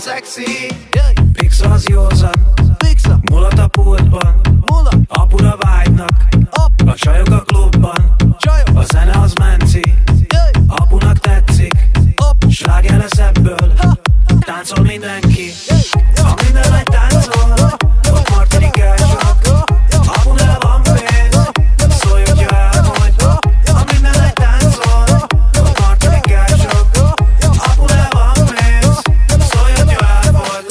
szexi. Pixa az józan, mulat a pultban, apura vágynak, a csajok a klubban, a zene az menci, apunak tetszik, sláger lesz ebből, táncol mindenki. Ha minden egy táncol, ott martinik elsők, apunál van pénz, szólj, hogyha elmondj. Ha minden egy táncol, ott martinik elsők, apunál van pénz, szólj, hogyha elmondj.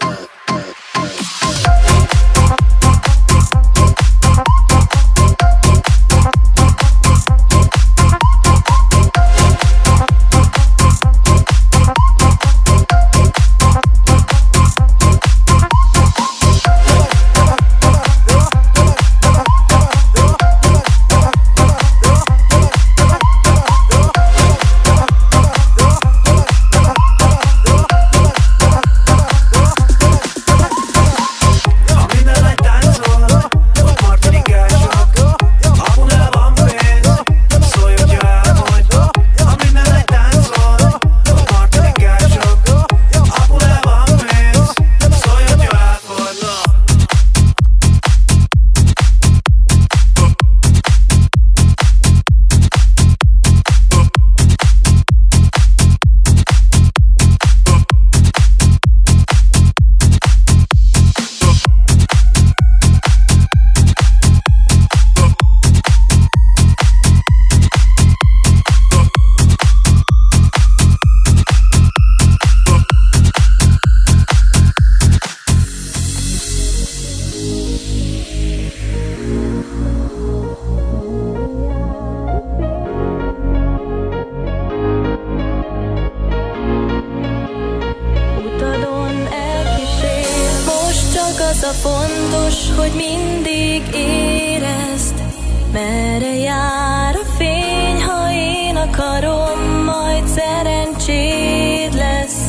Az a fontos, hogy mindig érezd, merre jár a fény, ha én akarom, majd szerencséd lesz.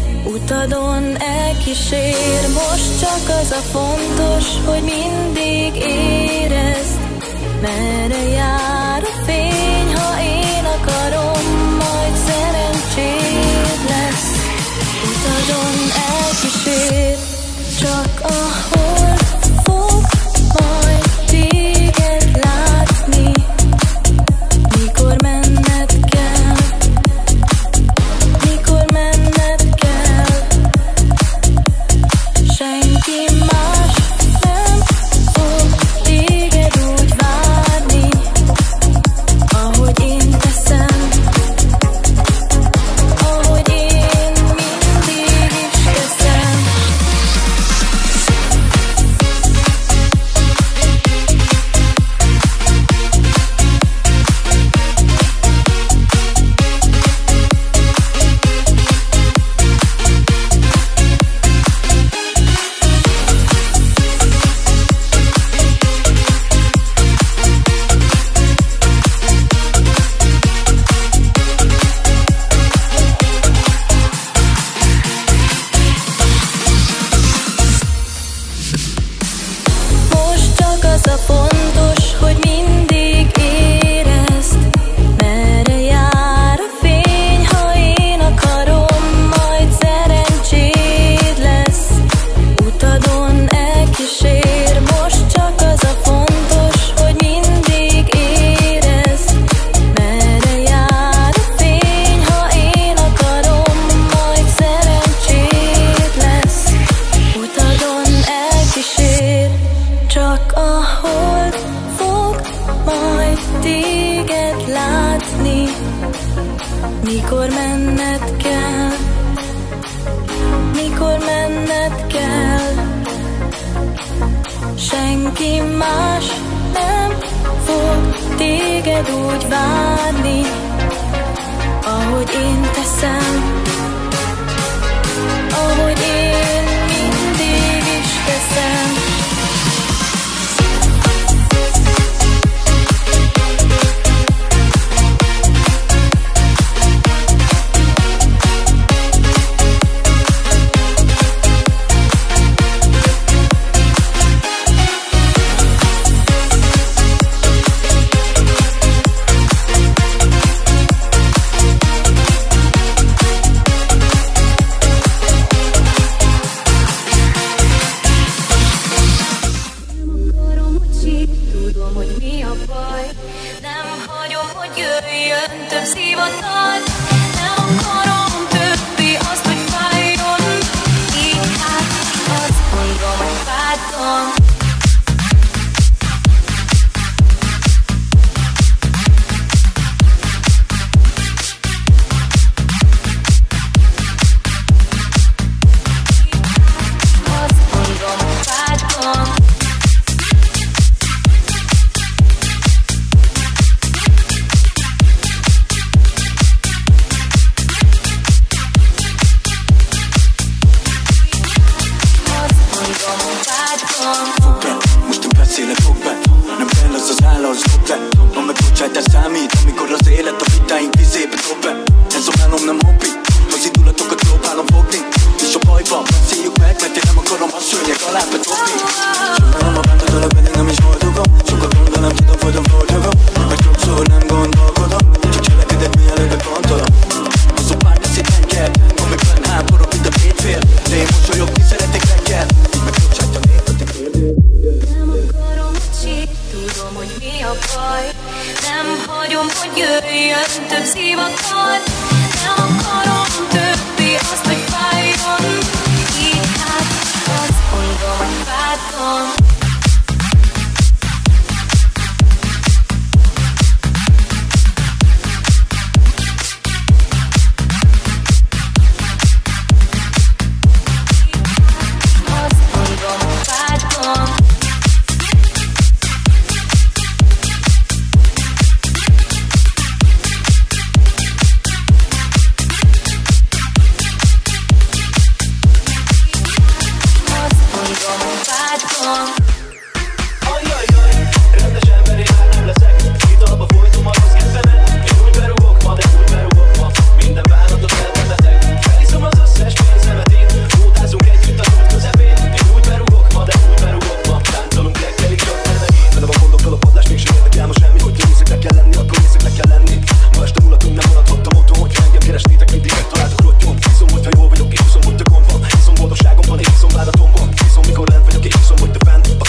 Utadon elkísér, most csak az a fontos, hogy mindig érezd, merre jár a fény, ha én akarom, majd szerencséd lesz. Utadon elkísér, csak ahol fog majd téged látni, mikor menned kell, mikor menned kell. Senki más nem fog téged úgy várni, ahogy én teszem, ahogy én mindig is teszem. Az a fontos, hogy mindig érezd, merre jár a fény, ha én akarom, majd szerencséd lesz. Utadon elkísér, most csak az a fontos, hogy mindig érezd, merre jár a fény, ha én akarom, majd szerencséd lesz. Utadon elkísér, csak ahol fog majd téged látni, mikor menned kell, mikor menned kell. Senki más nem fog téged úgy várni, ahogy én teszem, ahogy én mindig is teszem. forgalmon vágyom. Fog be, most én beszélek, fog be. Nem kell az az áll, az dob le. Ha megbocsátás számít, amikor az élet a vitáink vizébe dob be. Ez a álom nem hobbi, az indulatokat próbálom fogni. És a bajba, beszéljük meg, mert én nem akarom a szőnyeg alá bedobni. Sajnálom a bántatalak, pedig nem is boldogom. Sokat gondol, nem tudom, folyton boldogom. Mert sokszor nem gondolkodom, csak cselekedek, mielőtt gondolom. Az a pár tesz egy tenkert, amikben háborog, mint a két fél. De én mosolyogni szeretek reggel, meg bocsátja népet egy kérdél. Nem akarom, hogy tudom, hogy mi a baj. Nem hagyom, hogy jöjjön több szívakar. Nem akarom többi azt, hogy fájjon. Így hát azt mondom, hogy vágyom. Boldogságomban, én iszom vádatomban. Iszom, mikor lent vagyok, és iszom, hogy te fent.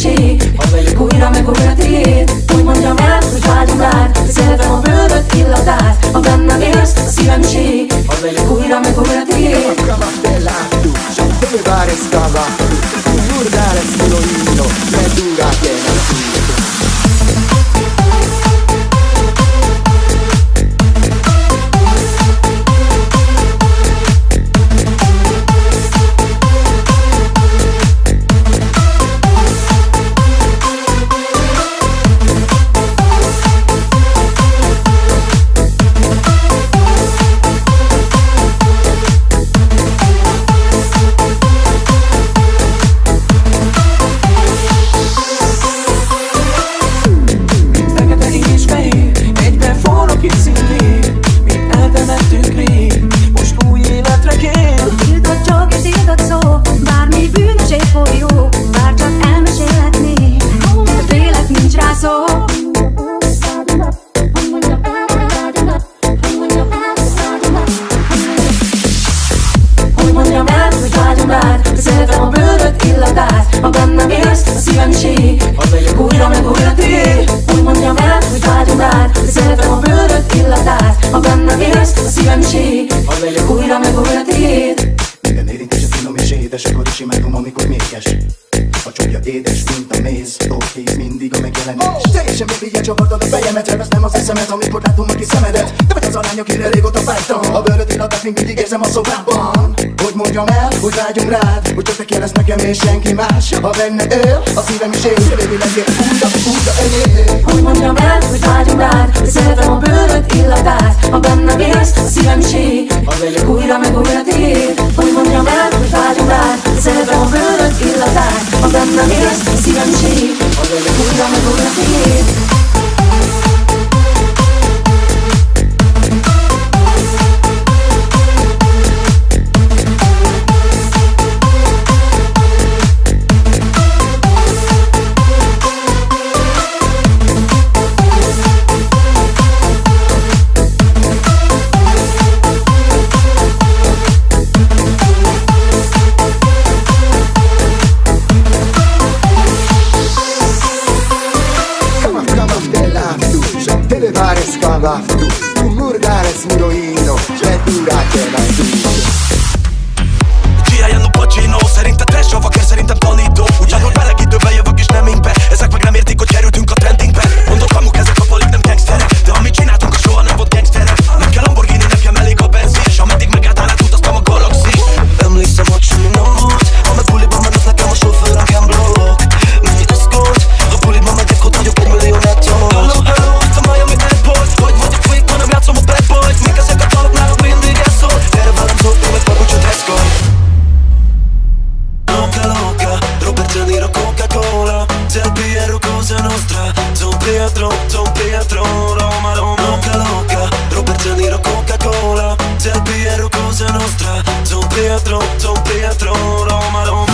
mesé, hadd legyek újra meg újra tiéd. Úgy mondjam el, hogy vágyom rád, szeretem a bőröd illatát. Ha bennem élsz, a szívem sé, hadd legyek újra meg újra tiéd. Dove pare scavato, un murdare scolorino, è dura che è natura. Minden érintése finom és édes, akkor is imádom, amikor mérges. A csapja édes, mint a méz, kész mindig a megjelenés. Teljesen végig csavartad a fejemet, elvesztem az eszemet, amikor látom a kis szemedet. Te vagy az alány, akire régóta vágytam. A bőröd illatát még mindig érzem a szobában. Hogy mondjam el, hogy vágyom rád, hogy csak te kérdez nekem és senki más. Ha benne él, a szívem is él, jövő legyél újra elér. Hogy mondjam el, hogy vágyom rád, hogy szeretem a bőröd illatát. Ha bennem élsz, a szívem is él, hadd legyek újra meg újra tiéd. Hogy mondjam el, hogy vágyom rád, hogy szeretem a bőröd illatát. Ha bennem élsz, a szívem is él, hadd legyek újra meg újra tiéd. Dove pare scavato, un murdare smuroino, è dura che è natura. Csináljon Pacino, szerintem trash a vaker, szerintem tanító. Ugyanúgy meleg időben jövök és nem inkbe. Ezek meg nem értik, hogy kerültünk a trendingbe. Mondok hamuk, ezek a falig nem gangsterek, de amit csináltunk, a soha nem volt gangsterek. Nem kell Lamborghini, nekem elég a benzin, és ameddig megálltál, átutaztam a galaxis. Emlékszem, hogy semmi nem volt, amely buliban mennek nekem a sofőr, nekem blokk. Mennyi eszkort, a buliban megyek, ott vagyok 1 millió nettó. Hello, hello, itt a Miami Airport. Hogy vagyok fake, hanem játszom a bad boys. Mik ezek a dalok, náluk mindig ez szól. Gyere velem, zoltó, meg papucsot eszkort. Loca, loca, Robert De Niro, Coca-Cola, Del Piero, Cosa Nostra, Don Pietro, Roma, Roma. Loca, loca, Robert De Niro, Coca-Cola, Del Piero, Cosa Nostra, Don Pietro, Roma, Roma.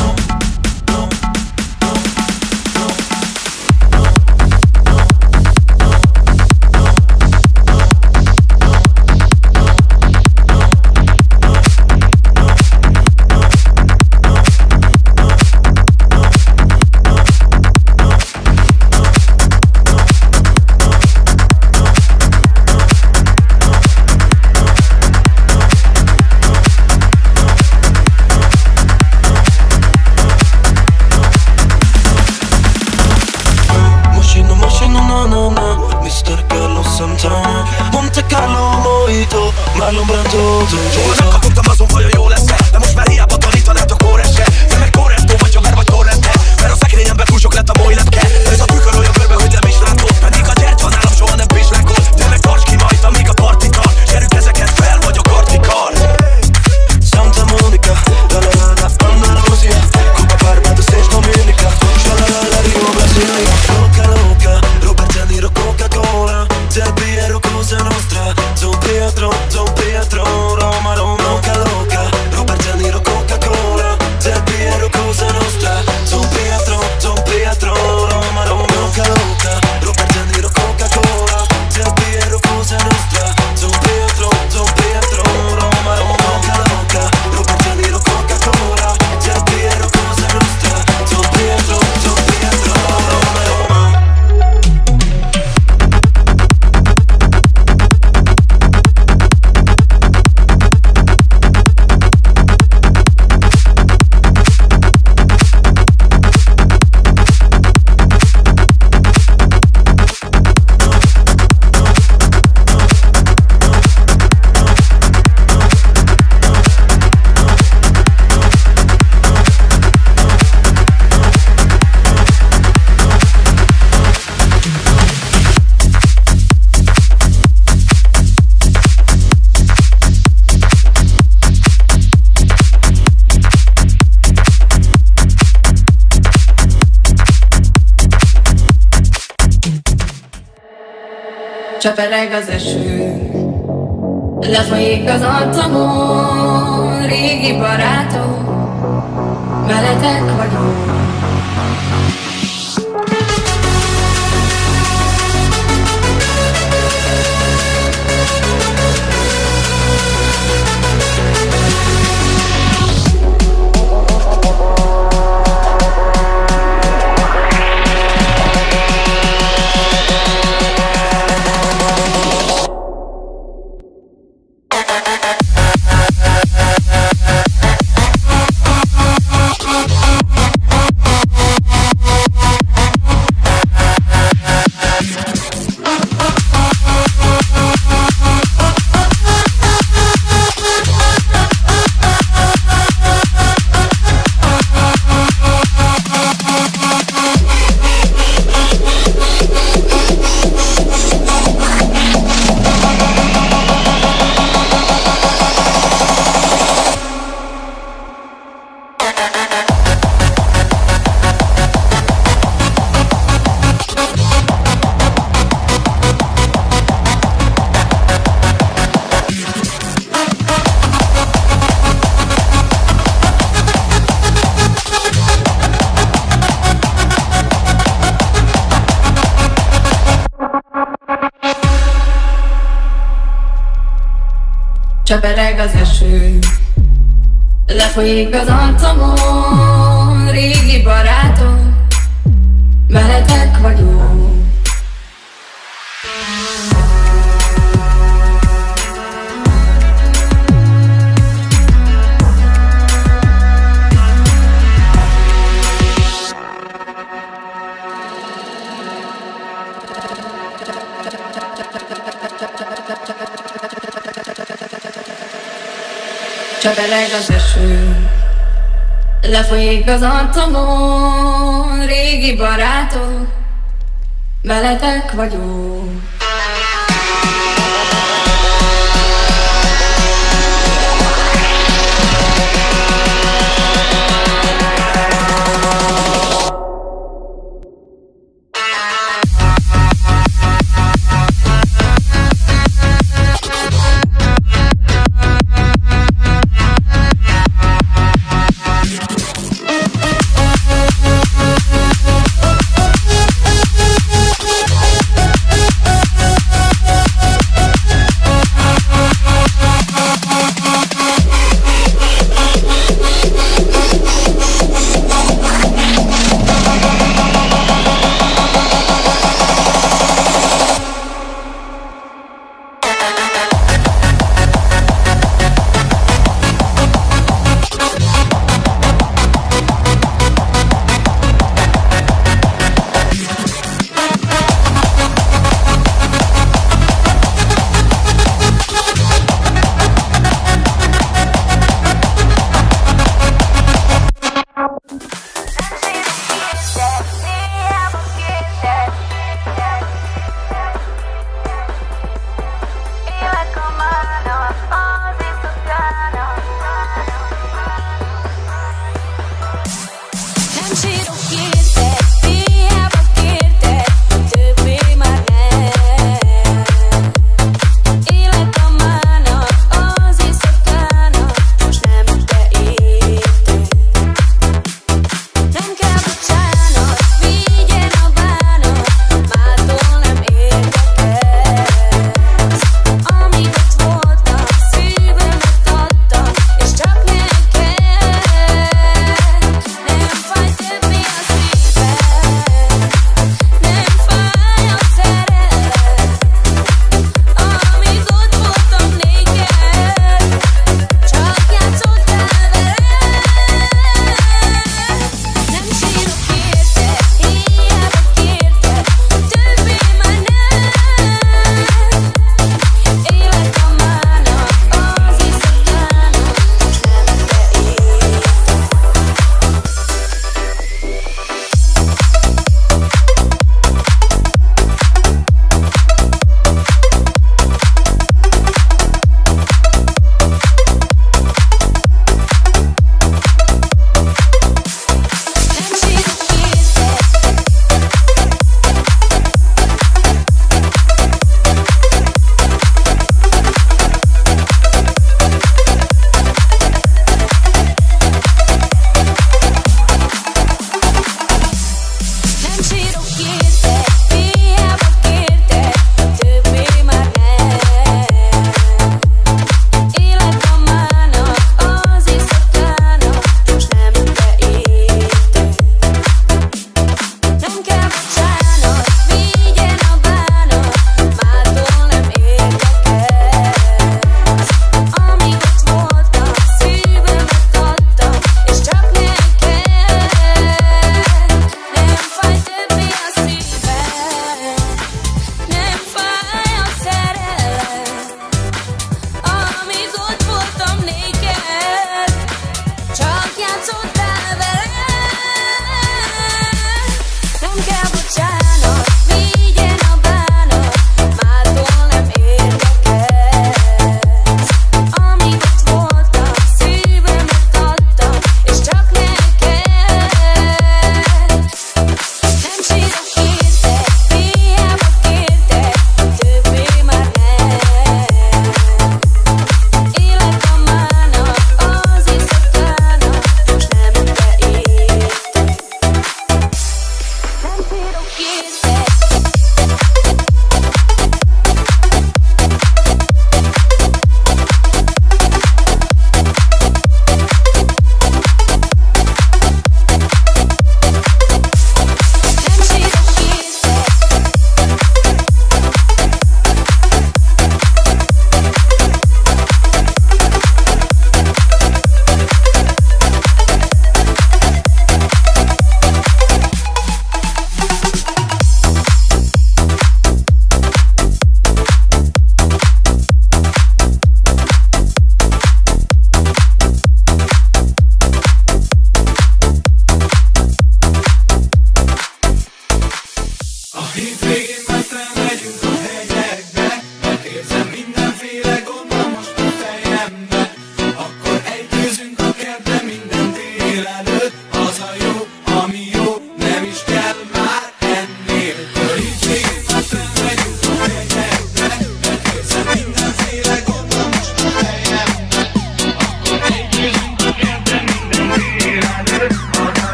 Monte Carlo, Mojito, Marlon Brando. Jól megkapottam azon vajon jó lesz-e, de most már hiába tanítanátok Kóresse. Te meg Corretto vagy Haver vagy Torrente, mert a szekrényemben kúsok lett a moly lepke. Ez a tükör olyan körbe, hogy nem is látod, pedig a gyertya nálam soha nem pislákod. De meg tarts ki majd, amíg a parti tart, gyerünk ezeket fel, vagy a kartikar. Santa Monica, la la la la, Anna Rosia, Cuba Barbados és Dominica, Shalalala, Rio Brasilia. Loca, loca, Robert De Niro, Coca-Cola, Del Piero, Cosa Nostra, Don Pietro, Roma, Roma. Loca, loca, Csepereg az eső, lefolyik az arcomon, régi barátok, veletek vagyok. Csepereg az eső, lefolyik az arcomon, régi barátok, veletek vagyok. Csepereg az eső, lefolyik az arcomon, régi barátok, veletek vagyok.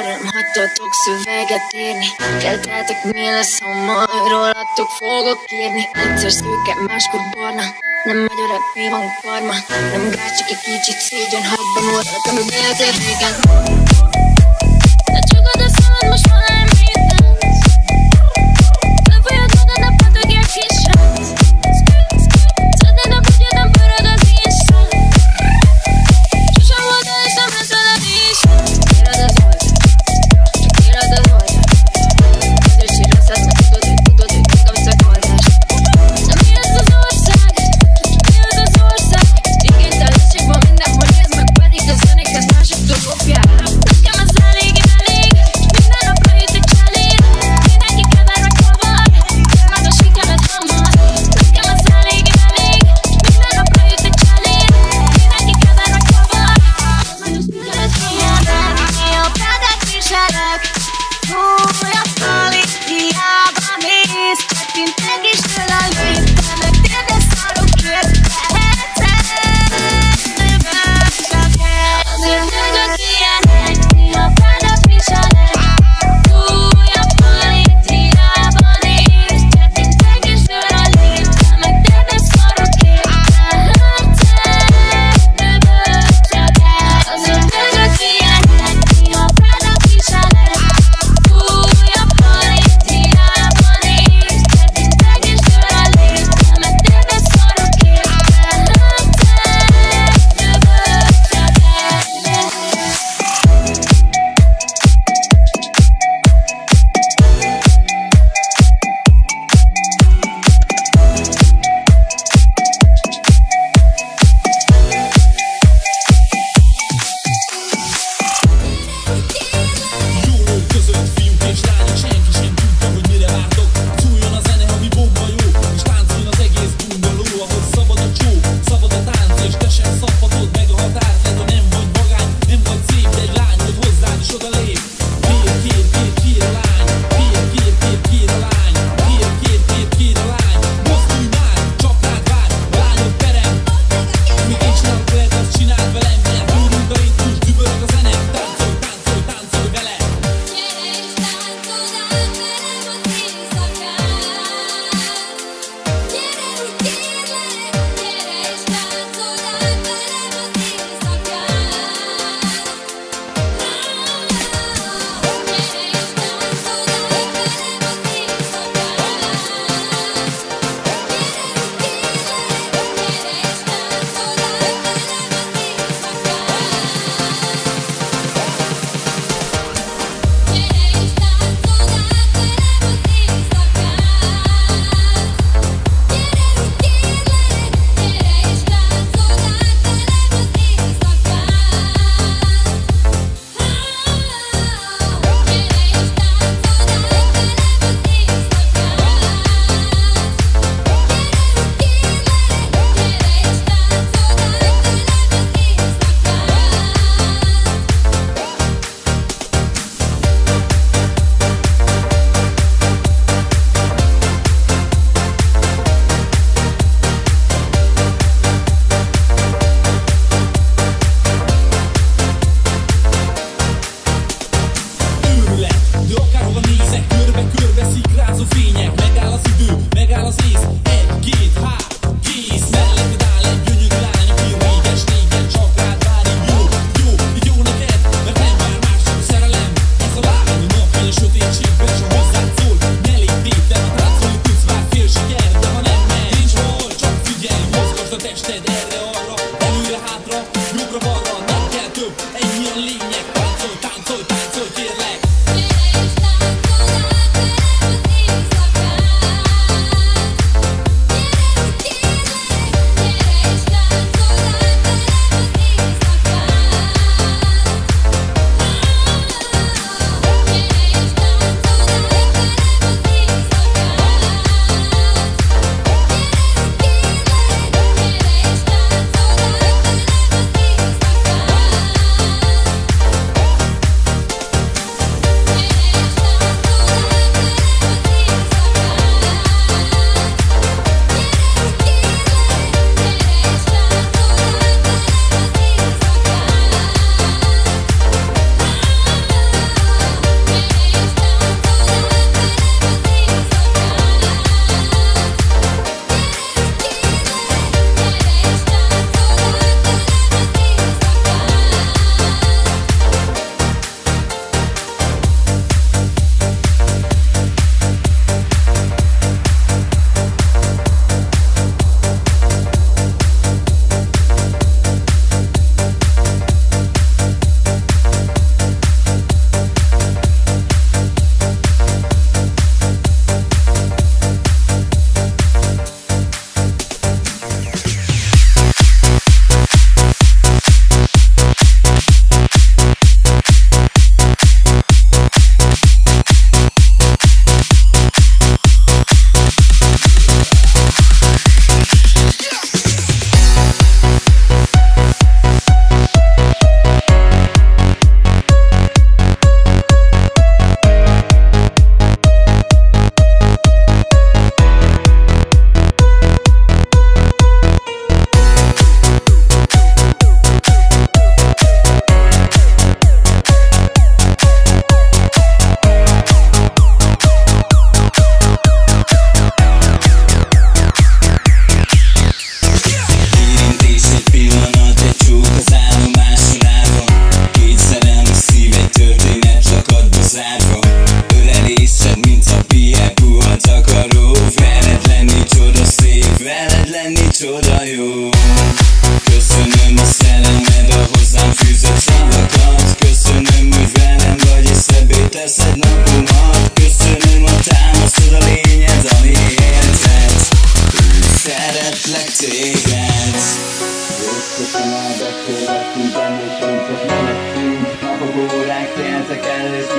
arra nem hagytatok szöveget írni. Kelteltek mi lesz, ha majd rólatok fogok írni. Egyszer szőke, máskor barna, nem megy a rap, mi van karma. Nem gáz, csak egy kicsit szégyen, habban voltak, ami bejöttél régen. De csukod a szemed, most van nem mindensz. Lefolyod magad, ne patogja kis rác. Szednéd a bugyod, nem pörög az Insta. Sosem voltál és nem lesz veled is. Írad az oldal, csak írad az oldal. Ezért sírasztasz, mert tudod, hogy nem kapsz megoldás. De mi ez az ország? Csak mi ez az ország? Igénytelenség van mindenhol, nézd meg, pedig a zenéket másoktól kopják.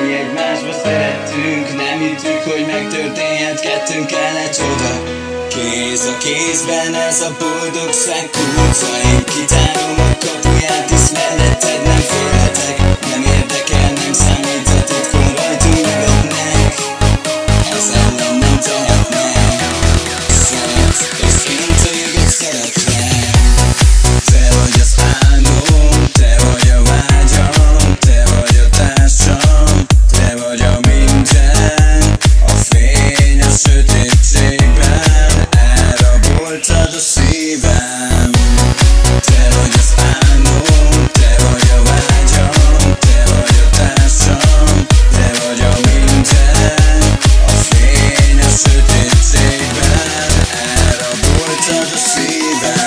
Mi egymásba szerettünk, nem hittük, hogy megtörténhet kettőnk egy csoda. Kéz a kézben ez a boldogság kulcsa. Én kitárom a kapuját, hisz melletted nem félhetek. Nem érdekel, nem számít, a titkon rajtunk vetnek. Ez ellen nem tehetnek. Szeret, és én téged szeretlek. Te vagy az álmom, te vagy a vágyam, te vagy a társam, te vagy a minden. A fény a sötétségben, elraboltad a szívem. Te vagy az álmom, te vagy a vágyam, te vagy a társam, te vagy a minden. A fény a sötétségben, elraboltad a szívem.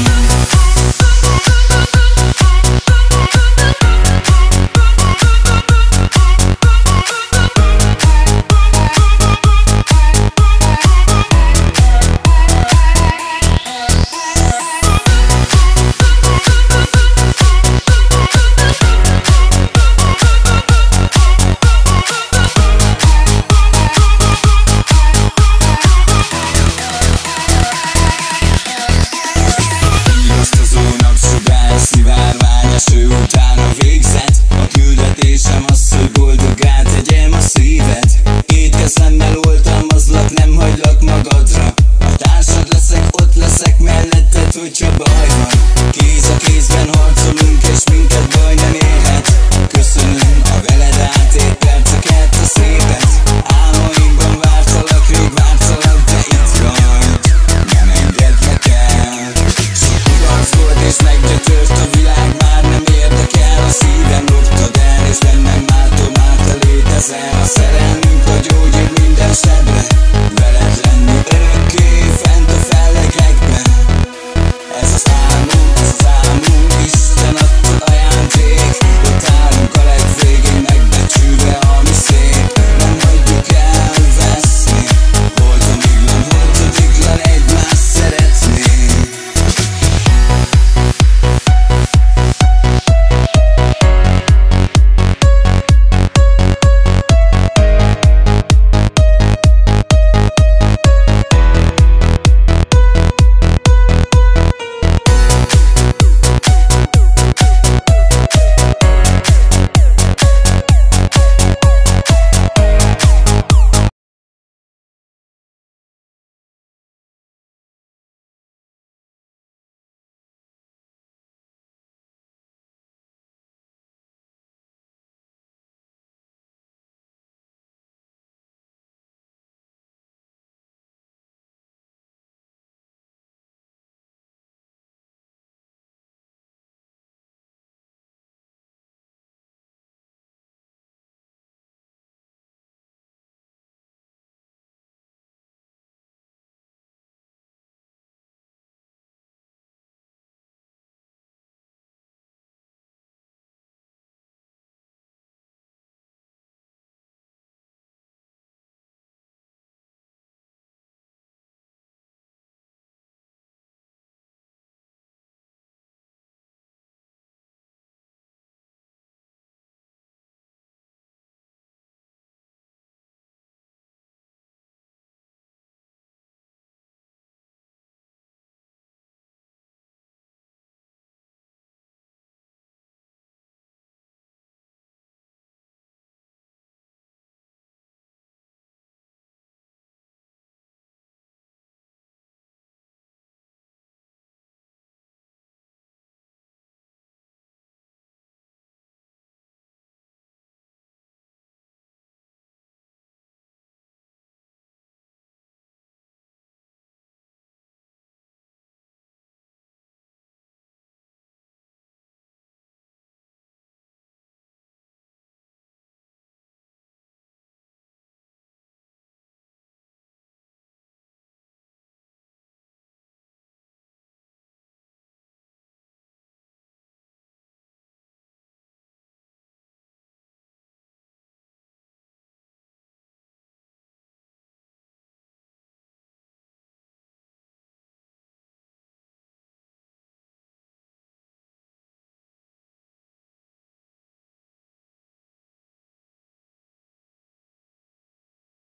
Eső után a végzet. A küldetésem az, hogy boldoggá tegyem a szíved. Két kezemmel oltalmazlak, nem hagylak magadra. A társad leszek, ott leszek melletted, hogyha baj van. Kéz a kézben harcolunk, és minket baj nem érhet. Köszönöm a veled átélt perceket, a szépet. Álmaimban vártalak, rég vártalak, de itt vagy. Nem engedlek el. Sok kudarc volt és meggyötört a világ, már nem érdekel. A szívem loptad el, és bennem mától létezel a szerelem.